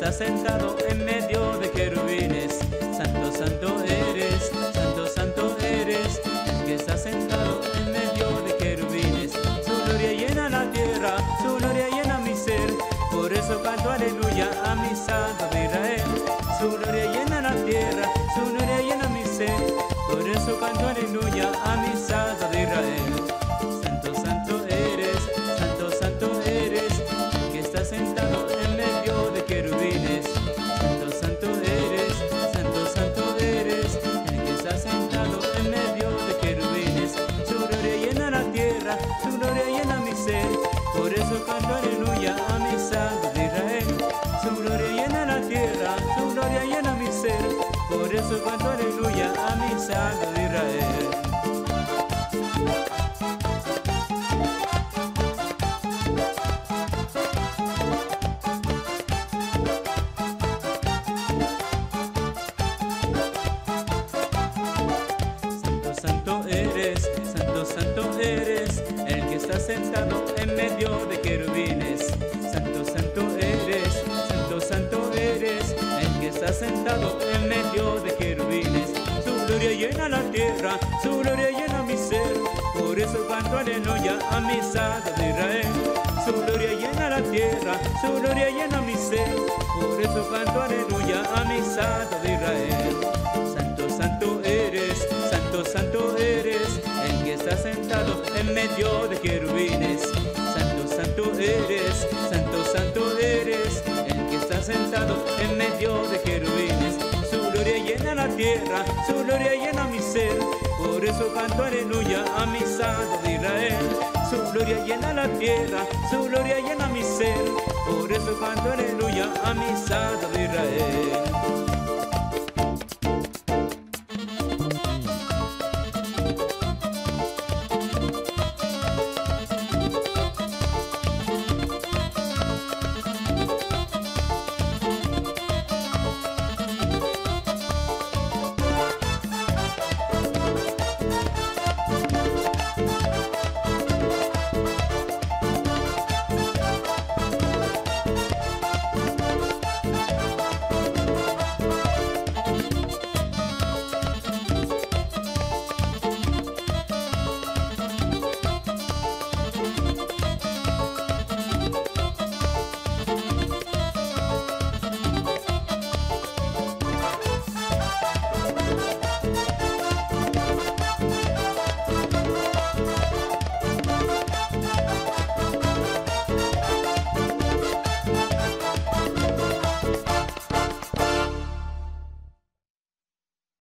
está sentado en medio de querubines. Santo, santo eres, santo, santo eres, el que está sentado en medio de querubines. Su gloria llena la tierra, su gloria llena mi ser, por eso canto aleluya a mi Santo de Israel. Su gloria llena la tierra, su gloria llena mi ser, por eso canto aleluya a mi Santo de Israel. Santo, santo eres, santo, santo eres, el que está sentado en medio de querubines. Santo, santo eres, santo, santo eres, el que está sentado en medio de querubines. Su gloria llena la tierra, su gloria llena mi ser, por eso canto aleluya a mi Santo de Israel. Su gloria llena la tierra, su gloria llena mi ser, por eso canto aleluya a mi Santo de Israel. Santo, santo eres, santo, santo eres, el que está sentado en medio de querubines. Santo, santo eres, santo, santo eres, el que está sentado en medio de querubines. Su gloria llena la tierra, su gloria llena mi ser, por eso canto aleluya a mi Santo de Israel. Su gloria llena la tierra, su gloria llena mi ser, por eso canto aleluya a mi Santo de Israel. Santo, santo eres, santo, santo eres, el que está sentado en medio de querubines. Santo, santo eres, santo, santo eres, el que está sentado en medio de querubines. Su gloria llena la tierra, su gloria llena mi ser, por eso canto aleluya a mi Santo de Israel. Su gloria llena la tierra, su gloria llena mi ser, por eso canto aleluya a mi Santo de Israel.